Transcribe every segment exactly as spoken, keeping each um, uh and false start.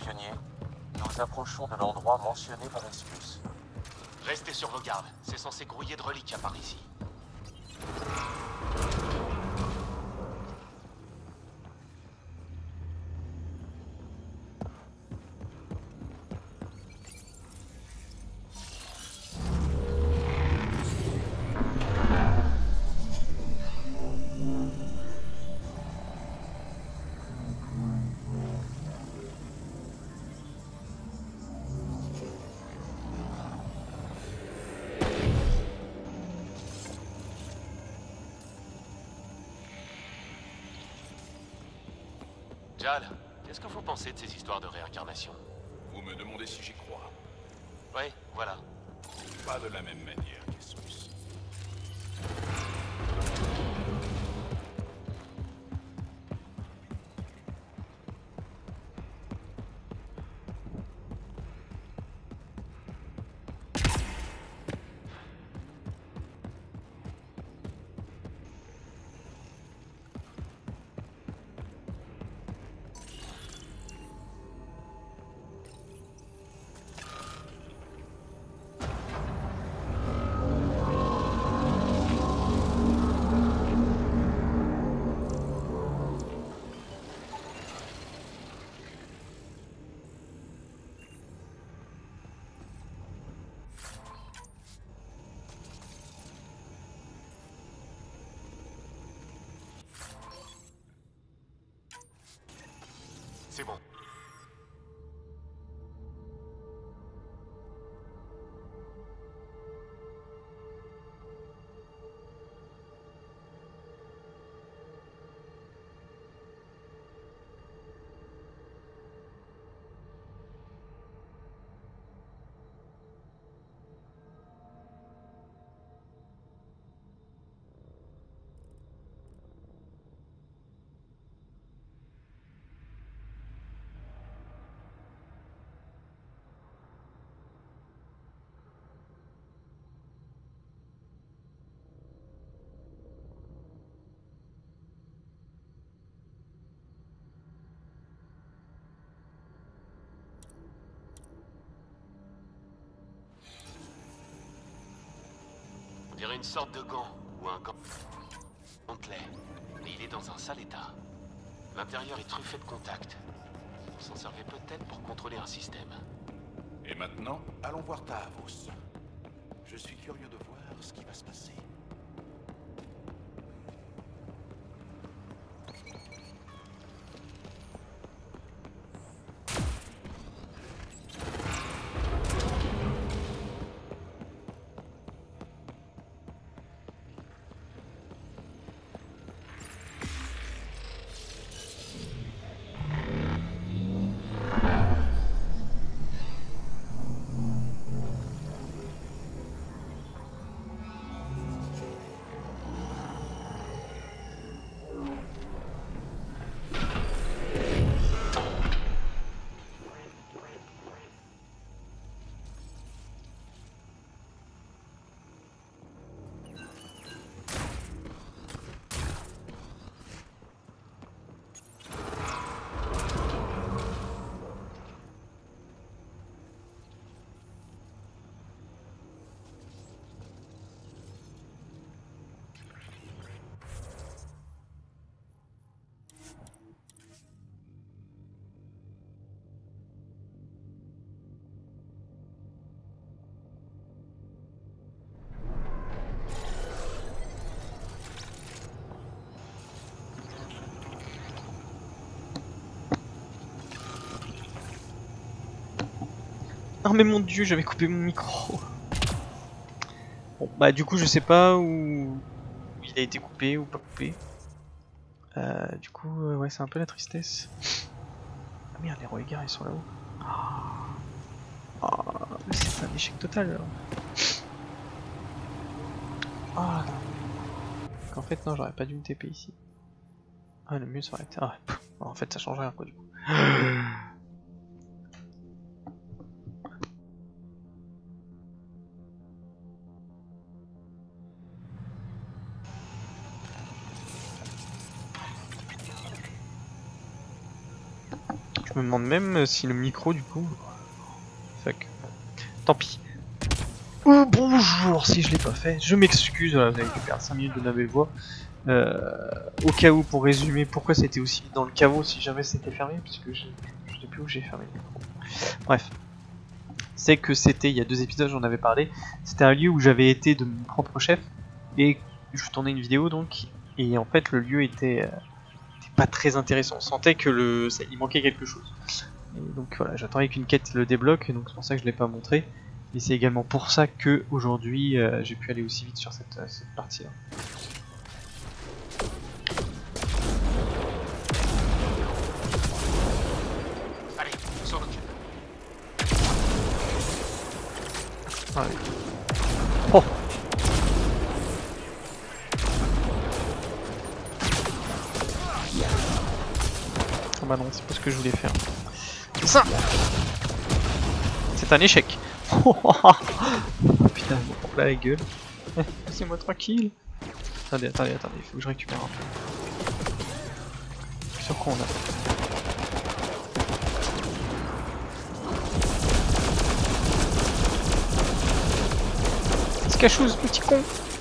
pionnier. Nous approchons de l'endroit mentionné par Escus. Restez sur vos gardes. C'est censé grouiller de reliquats par ici. Jal, qu'est-ce que vous pensez de ces histoires de réincarnation? Vous me demandez si j'y crois. Oui, voilà. Pas de la même manière qu'Escus. C'est bon. On dirait une sorte de gant, ou un gant gantelet. Mais il est dans un sale état. L'intérieur est truffé de contacts. On s'en servait peut-être pour contrôler un système. Et maintenant, allons voir Taavos. Je suis curieux de voir ce qui va se passer. Oh mais mon dieu, j'avais coupé mon micro. Bon bah du coup je sais pas où il a été coupé ou pas coupé. Euh, du coup euh, ouais c'est un peu la tristesse. Ah merde, les Rohirrim ils sont là-haut. Ah, oh, c'est un échec total alors. Ah non. En fait non, j'aurais pas dû me T P ici. Ah le mieux ça aurait été... Ah pff, en fait ça change rien quoi du coup. Je me demande même si le micro du coup... Fuck. Tant pis. Oh, bonjour, si je l'ai pas fait, je m'excuse, voilà, vous avez pu perdre cinq minutes de ma belle voix. Euh, au cas où, pour résumer, pourquoi c'était aussi vite dans le caveau si jamais c'était fermé, puisque je, je sais plus où j'ai fermé le micro. Bref. C'est que c'était, il y a deux épisodes j'en avais parlé, c'était un lieu où j'avais été de mon propre chef, et je tournais une vidéo donc, et en fait le lieu était, euh, était pas très intéressant, on sentait que le, ça, il manquait quelque chose. Et donc voilà, j'attendais qu'une quête le débloque, et donc c'est pour ça que je l'ai pas montré. Et c'est également pour ça que aujourd'hui euh, j'ai pu aller aussi vite sur cette, euh, cette partie-là. Allez, sur le cul. Ah oui. Oh. Ah bah non, c'est pas ce que je voulais faire. C'est ça. C'est un échec. Oh putain, je me prends là la gueule. Laissez-moi tranquille. Attendez, attendez, attendez, il faut que je récupère un peu. Sur quoi on a? C'est cachouse, petit con.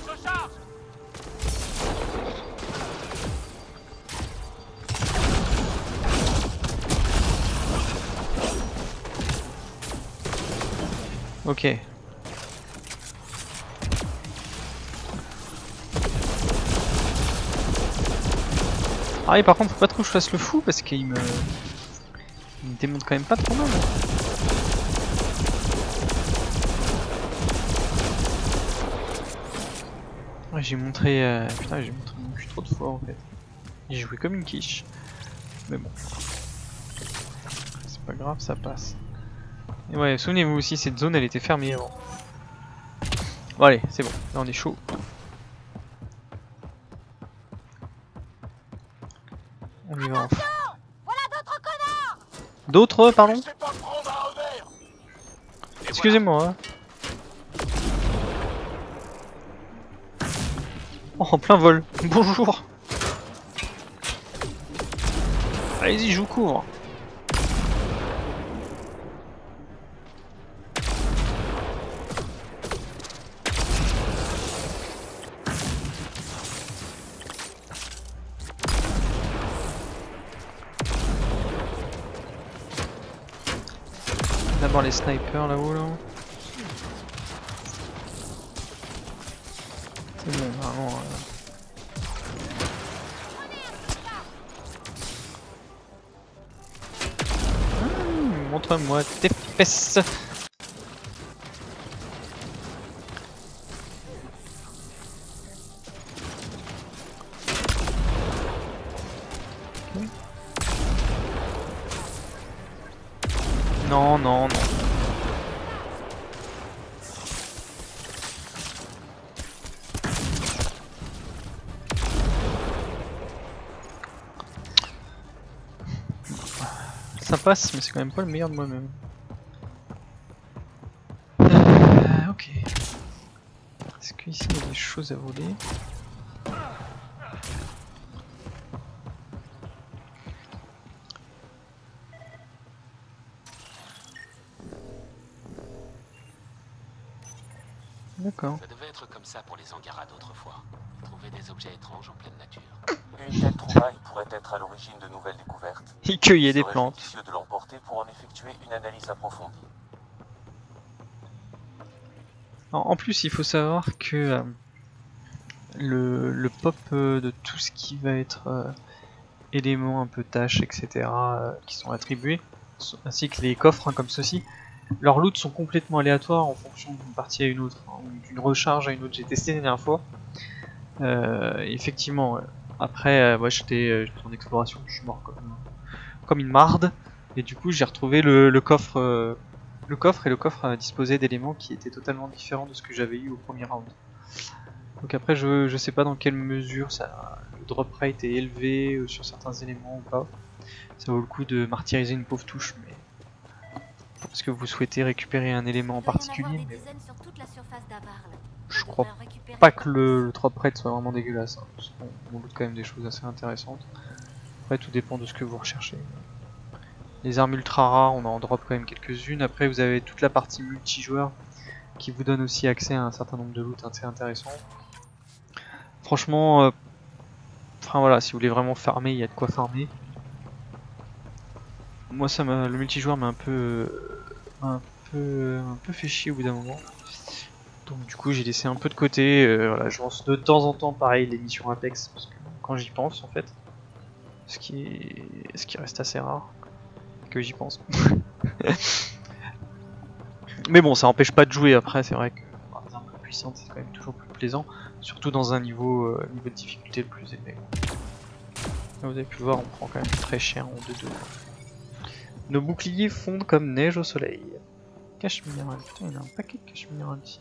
Ok. Ah oui, par contre, faut pas trop que je fasse le fou parce qu'il me... Il me démonte quand même pas trop mal. Ouais, j'ai montré... Euh... Putain, j'ai montré mon cul trop de fois en fait. J'ai joué comme une quiche. Mais bon. C'est pas grave, ça passe. Et ouais, souvenez-vous aussi, cette zone elle était fermée avant. Bon allez, c'est bon, là on est chaud. On y va enfin. Voilà d'autres connards. D'autres, pardon? Laissez pas prendre un revers. Excusez-moi. Hein. Oh, en plein vol. Bonjour. Allez-y, je vous couvre. D'abord les snipers là-haut là. C'est bon, vraiment. Euh... Mmh, montre-moi tes fesses. Okay. Non, non, non. Ça passe, mais c'est quand même pas le meilleur de moi-même. Euh, ok. Est-ce qu'ici il y a des choses à voler? D'accord. Ça devait être comme ça pour les Angara d'autrefois. Trouver des objets étranges en pleine nature. Une telle trouvaille pourrait être à l'origine de nouvelles découvertes. Il cueillait Il des serait plantes. judicieux de l'emporter pour en effectuer une analyse approfondie. En en plus, il faut savoir que euh, le, le pop euh, de tout ce qui va être euh, éléments, un peu tâches, et cetera, euh, qui sont attribués, ainsi que les coffres hein, comme ceci, leurs loots sont complètement aléatoires en fonction d'une partie à une autre, hein, ou d'une recharge à une autre. J'ai testé la dernière fois. Euh, effectivement, ouais. Après, euh, ouais, j'étais euh, en exploration, je suis mort comme, comme une marde, et du coup j'ai retrouvé le, le coffre. Euh, Le coffre et le coffre a disposé d'éléments qui étaient totalement différents de ce que j'avais eu au premier round. Donc après je, je sais pas dans quelle mesure ça, le drop rate est élevé euh, sur certains éléments ou pas. Ça vaut le coup de martyriser une pauvre touche, mais parce que vous souhaitez récupérer un élément en particulier. Mais je crois pas que le, le drop rate soit vraiment dégueulasse. Hein, parce qu'on on loot quand même des choses assez intéressantes. Après tout dépend de ce que vous recherchez. Les armes ultra rares, on en drop quand même quelques-unes. Après vous avez toute la partie multijoueur qui vous donne aussi accès à un certain nombre de loot assez intéressants. Franchement, euh, enfin voilà, si vous voulez vraiment farmer, il y a de quoi farmer. Moi ça m'a, le multijoueur m'a un peu, euh, un peu, un peu fait chier au bout d'un moment. Donc du coup j'ai laissé un peu de côté. Euh, voilà, je lance de temps en temps pareil les missions Apex parce que quand j'y pense en fait, ce qui est, ce qui reste assez rare que j'y pense. Mais bon, ça empêche pas de jouer après. C'est vrai que avoir des armes plus puissantes c'est quand même toujours plus plaisant, surtout dans un niveau, euh, niveau de difficulté le plus élevé. Là, vous avez pu le voir, on prend quand même très cher en deux deux. Nos boucliers fondent comme neige au soleil. Cache minéral, putain il y a un paquet de cache minéral ici.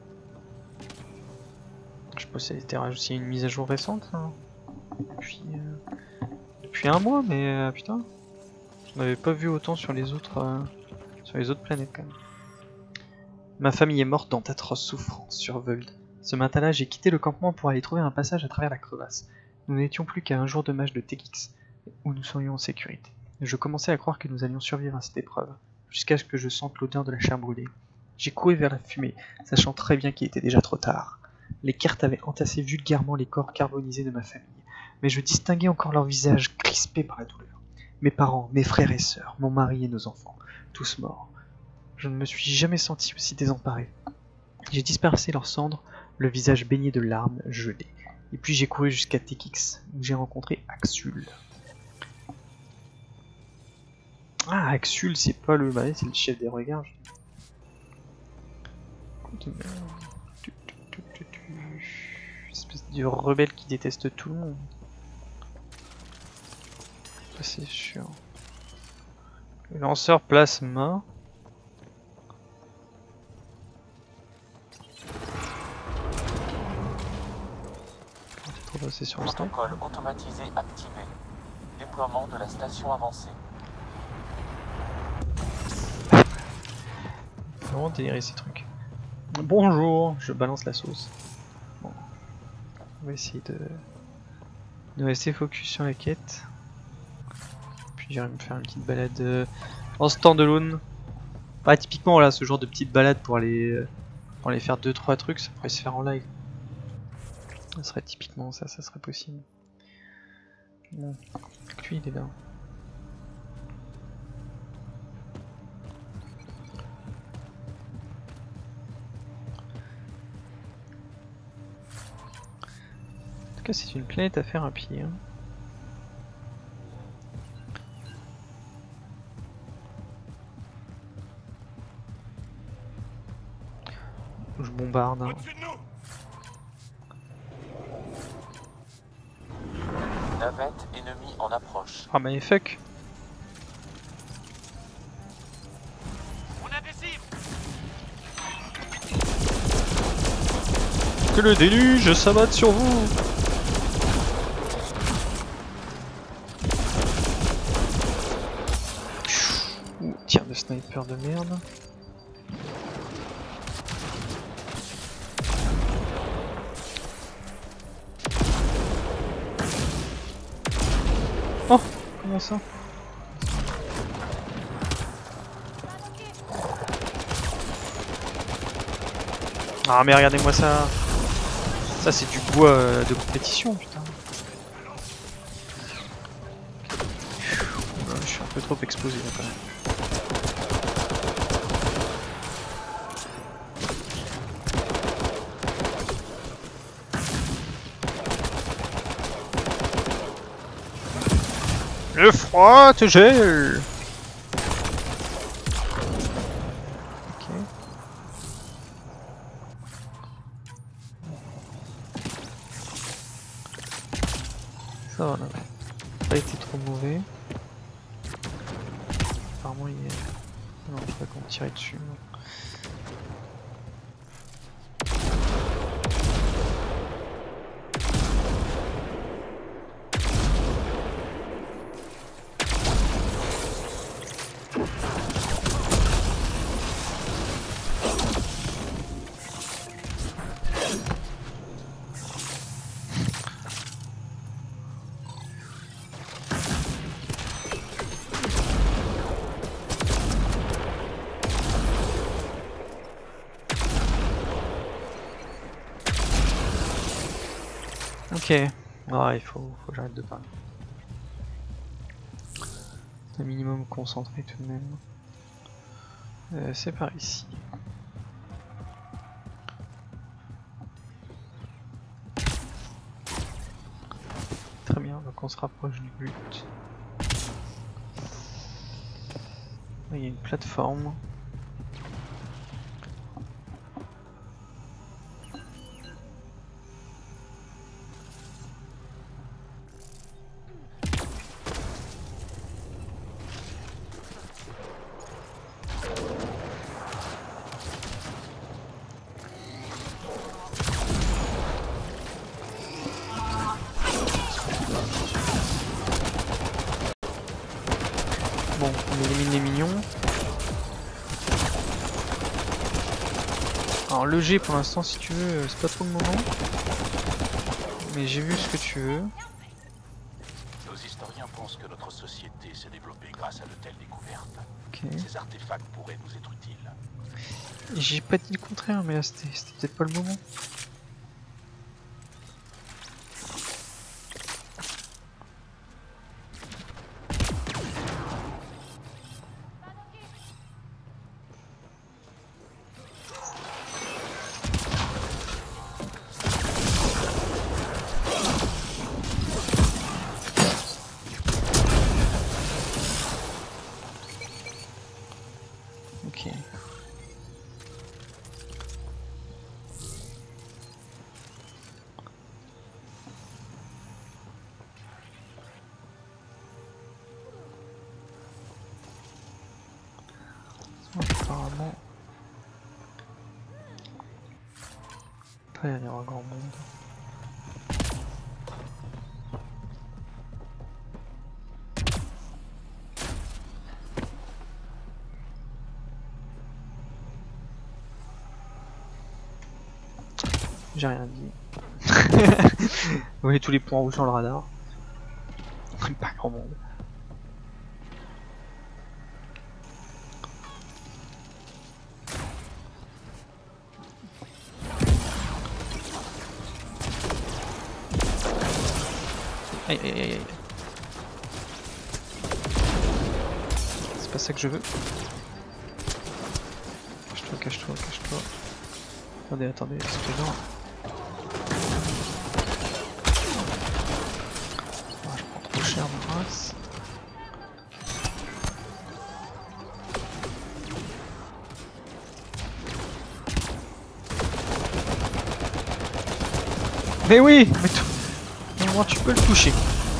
Je suppose que ça a été rajouté une mise à jour récente hein. depuis, euh, depuis un mois, mais euh, putain, je n'avais pas vu autant sur les autres euh, sur les autres planètes quand même. Ma famille est morte dans d'atroces souffrances sur Voeld. Ce matin-là, j'ai quitté le campement pour aller trouver un passage à travers la crevasse. Nous n'étions plus qu'à un jour de match de T X, où nous serions en sécurité. Je commençais à croire que nous allions survivre à cette épreuve, jusqu'à ce que je sente l'odeur de la chair brûlée. J'ai couru vers la fumée, sachant très bien qu'il était déjà trop tard. Les cartes avaient entassé vulgairement les corps carbonisés de ma famille, mais je distinguais encore leurs visages crispés par la douleur. Mes parents, mes frères et sœurs, mon mari et nos enfants, tous morts. Je ne me suis jamais senti aussi désemparé. J'ai dispersé leurs cendres, le visage baigné de larmes gelées. Et puis j'ai couru jusqu'à T X, où j'ai rencontré Axul. Ah, Axul, c'est pas le... Bah, c'est le chef des regards. Espèce de rebelle qui déteste tout le monde. Ça c'est sûr. Le lanceur plasma. C'est sur le stand. Protocole automatisé activé. Déploiement de la station avancée. Vraiment délirer ces trucs. Bonjour, je balance la sauce. Bon. On va essayer de, de rester focus sur la quête. Puis j'irai me faire une petite balade euh, en standalone. Bah, typiquement là, ce genre de petite balade pour aller, euh, pour aller faire deux trois trucs, ça pourrait se faire en live. Ça serait typiquement ça, ça serait possible. Bon, lui il est là. En tout cas, c'est une planète à faire à pied. Hein. Je bombarde. Hein. Navette ennemie en approche. Ah mais fuck. On a des cibles. Que le déluge s'abatte sur vous. Ouh, tir de sniper de merde. Oh, comment ça? Ah mais regardez-moi ça. Ça c'est du bois euh, de compétition, putain. Je suis un peu trop explosé là quand même. Le froid te gèle. Ok. Ça va, là. Pas été trop mauvais. Apparemment il est... Non, je crois qu'on tirait dessus. Ok. Ah, il faut, faut que j'arrête de parler. Un minimum concentré tout de même. Euh, c'est par ici. Très bien, donc on se rapproche du but. Il y a une plateforme. Bon, on élimine les mignons. Alors le G pour l'instant si tu veux, c'est pas trop le moment. Mais j'ai vu ce que tu veux. Nos historiens pensent que notre société s'est développée grâce à de telles découvertes. Ok. Ces artefacts pourraient nous être utiles. J'ai pas dit le contraire, mais là c'était peut-être pas le moment. Ok. Apparemment, pas y avoir grand monde. J'ai rien dit. Vous voyez tous les points rouges sur le radar. Pas grand monde. Aïe aïe aïe aïe. C'est pas ça que je veux. Cache-toi, cache-toi, cache-toi. Attendez, attendez, c'est présent. Ah, je prends trop cher ma race. Mais oui, mais tout. Au moins tu peux le toucher.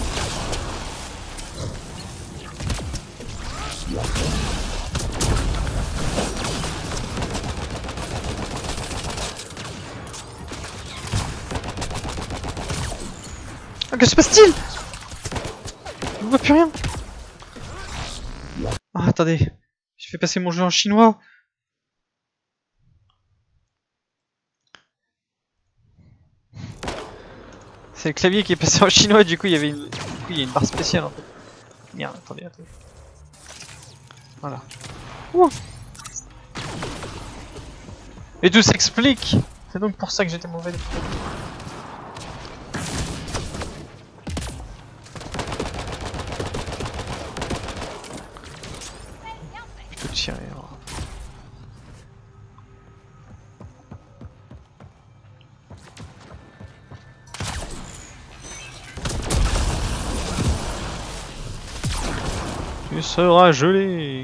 Ah, que se passe-t-il? Je ne vois plus rien. Ah, attendez. Je fais passer mon jeu en chinois. C'est le clavier qui est passé en chinois, du coup il y avait une, du coup, il y a une barre spéciale en fait. Merde, attendez, attendez. Voilà. Ouh. Et tout s'explique. C'est donc pour ça que j'étais mauvais. Je peux tirer. Alors. Tu seras gelé.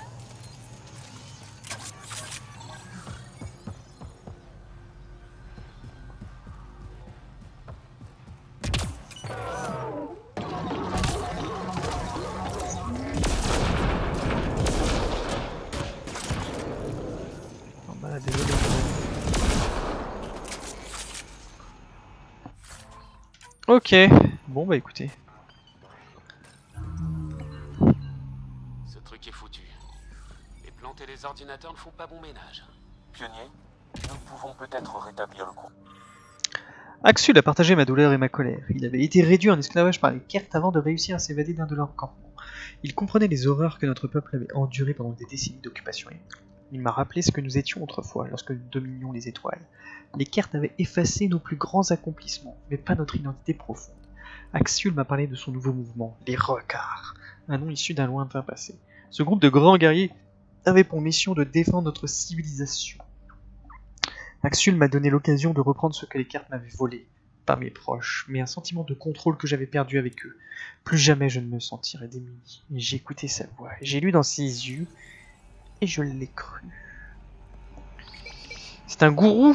Oh bah désolé. Ok. Bon bah écoutez. Ce truc est foutu. Les plantes et les ordinateurs ne font pas bon ménage. Pionnier, nous pouvons peut-être rétablir le groupe. Axul a partagé ma douleur et ma colère. Il avait été réduit en esclavage par les Kert avant de réussir à s'évader d'un de leurs campements. Il comprenait les horreurs que notre peuple avait endurées pendant des décennies d'occupation. Il m'a rappelé ce que nous étions autrefois, lorsque nous dominions les étoiles. Les Kert avaient effacé nos plus grands accomplissements, mais pas notre identité profonde. Axiul m'a parlé de son nouveau mouvement, les Rockars, un nom issu d'un lointain passé. Ce groupe de grands guerriers avait pour mission de défendre notre civilisation. Axiul m'a donné l'occasion de reprendre ce que les Kert m'avaient volé. Pas mes proches, mais un sentiment de contrôle que j'avais perdu avec eux. Plus jamais je ne me sentirai démuni. J'ai écouté sa voix, j'ai lu dans ses yeux, et je l'ai cru. C'est un gourou.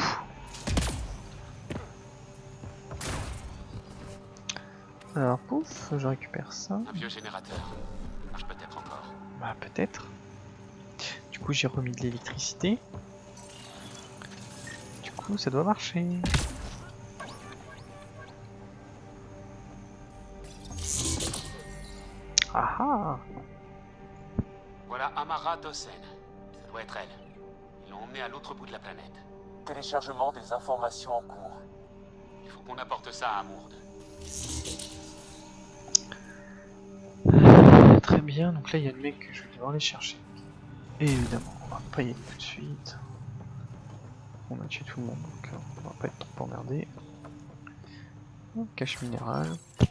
Alors pouf, je récupère ça. Un vieux générateur. Marche peut-être encore. Bah peut-être. Du coup j'ai remis de l'électricité. Du coup ça doit marcher. Ah ah. Voilà Amara Dossen. Ça doit être elle. Ils l'ont emmenée à l'autre bout de la planète. Téléchargement des informations en cours. Il faut qu'on apporte ça à Amourde. Euh, très bien, donc là il y a le mec que je vais devoir aller chercher. Et évidemment, on va pas y aller tout de suite. On a tué tout le monde, donc euh, on va pas être trop emmerdé. Cache minéral.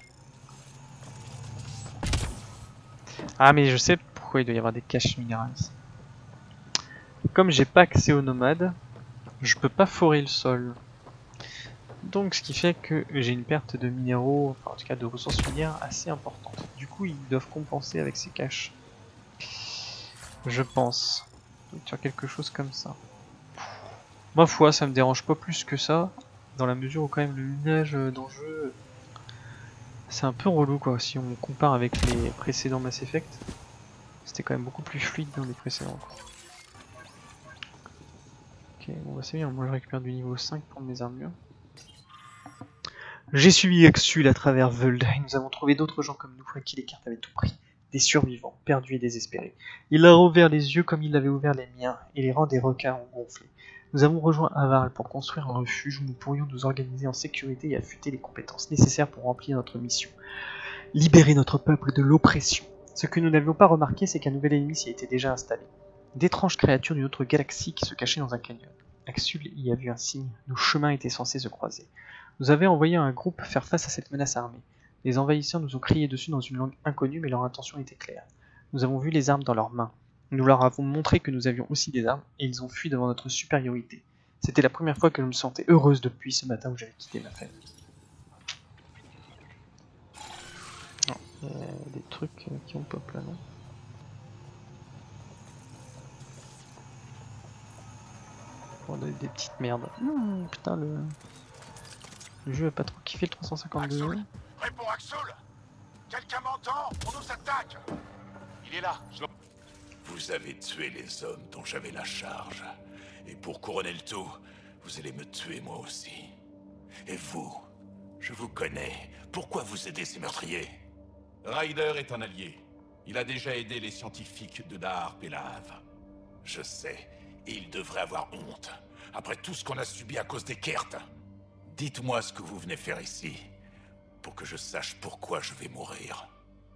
Ah mais je sais pourquoi il doit y avoir des caches minérales. Comme j'ai pas accès aux nomades, je peux pas forer le sol. Donc ce qui fait que j'ai une perte de minéraux, enfin en tout cas de ressources minières assez importante. Du coup ils doivent compenser avec ces caches. Je pense. Sur quelque chose comme ça. Ma foi, ça me dérange pas plus que ça. Dans la mesure où quand même le minage d'enjeu, c'est un peu relou quoi. Si on compare avec les précédents Mass Effect, c'était quand même beaucoup plus fluide dans les précédents quoi. Ok, bon bah c'est bien, moi je récupère du niveau cinq pour mes armures. J'ai suivi Axiul à travers Völd, et nous avons trouvé d'autres gens comme nous à qui les cartes avaient tout pris. Des survivants, perdus et désespérés. Il a ouvert les yeux comme il avait ouvert les miens, et les rangs des requins ont gonflé. Nous avons rejoint Avarl pour construire un refuge où nous pourrions nous organiser en sécurité et affûter les compétences nécessaires pour remplir notre mission. Libérer notre peuple de l'oppression. Ce que nous n'avions pas remarqué, c'est qu'un nouvel ennemi s'y était déjà installé. D'étranges créatures d'une autre galaxie qui se cachaient dans un canyon. Axiul y a vu un signe, nos chemins étaient censés se croiser. Nous avions envoyé un groupe faire face à cette menace armée. Les envahisseurs nous ont crié dessus dans une langue inconnue, mais leur intention était claire. Nous avons vu les armes dans leurs mains. Nous leur avons montré que nous avions aussi des armes, et ils ont fui devant notre supériorité. C'était la première fois que je me sentais heureuse depuis ce matin où j'avais quitté ma famille. Non, il y a des trucs qui ont pop là, non? On a des petites merdes. Mmh, putain, le... le jeu a pas trop kiffé le trois cent cinquante-deux. Axiul, réponds Axiul. Quelqu'un m'entend? On nous attaque. Il est là. Je... Vous avez tué les hommes dont j'avais la charge. Et pour couronner le tout, vous allez me tuer moi aussi. Et vous, je vous connais. Pourquoi vous aidez ces meurtriers? Ryder est un allié. Il a déjà aidé les scientifiques de Dahar Pelav. Je sais, et il devrait avoir honte. Après tout ce qu'on a subi à cause des Kert. Dites-moi ce que vous venez faire ici, pour que je sache pourquoi je vais mourir.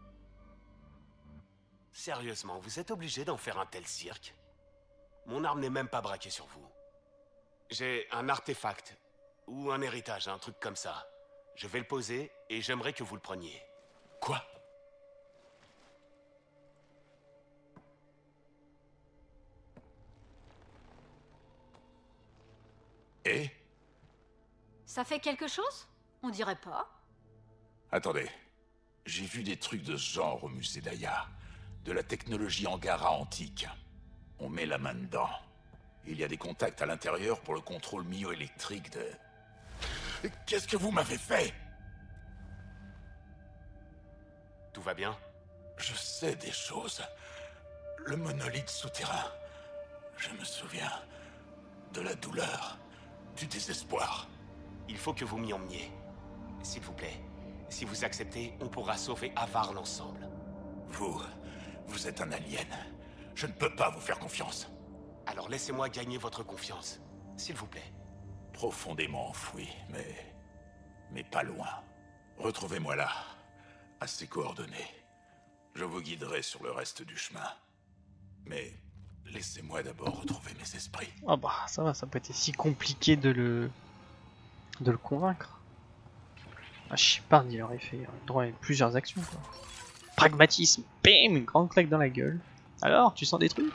Sérieusement, vous êtes obligé d'en faire un tel cirque? Mon arme n'est même pas braquée sur vous. J'ai un artefact, ou un héritage, un truc comme ça. Je vais le poser, et j'aimerais que vous le preniez. Quoi? Et? Ça fait quelque chose? On dirait pas. Attendez. J'ai vu des trucs de ce genre au musée d'Aya. De la technologie Angara antique. On met la main dedans. Il y a des contacts à l'intérieur pour le contrôle myoélectrique de... Qu'est-ce que vous m'avez fait? Tout va bien? Je sais des choses. Le monolithe souterrain. Je me souviens de la douleur, du désespoir. Il faut que vous m'y emmeniez. S'il vous plaît. Si vous acceptez, on pourra sauver Avarl ensemble. Vous, vous êtes un alien. Je ne peux pas vous faire confiance. Alors laissez-moi gagner votre confiance, s'il vous plaît. Profondément enfoui, mais... mais pas loin. Retrouvez-moi là, à ces coordonnées. Je vous guiderai sur le reste du chemin. Mais Laissez-moi d'abord retrouver mes esprits. Ah bah ça va, ça n'a pas été si compliqué de le de le convaincre. Ah, Shepard il aurait fait droit à plusieurs actions quoi. Pragmatisme, bim, une grande claque dans la gueule. Alors, tu sens des trucs?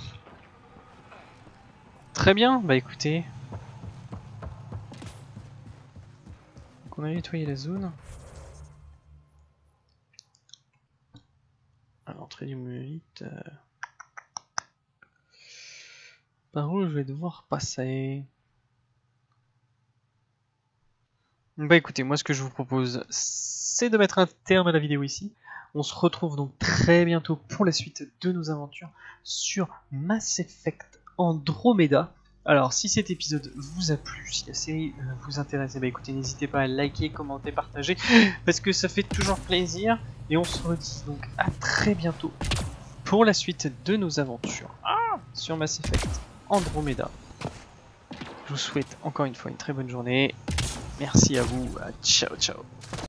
Très bien, bah écoutez. Donc on a nettoyé la zone. À l'entrée du monolithe. Euh... Par où je vais devoir passer? Bah écoutez, moi ce que je vous propose, c'est de mettre un terme à la vidéo ici. On se retrouve donc très bientôt pour la suite de nos aventures sur Mass Effect Andromeda. Alors si cet épisode vous a plu, si la série vous intéresse, bah écoutez, n'hésitez pas à liker, commenter, partager, parce que ça fait toujours plaisir. Et on se redit donc à très bientôt pour la suite de nos aventures ah sur Mass Effect Andromeda. Je vous souhaite encore une fois une très bonne journée. Merci à vous. Ciao ciao.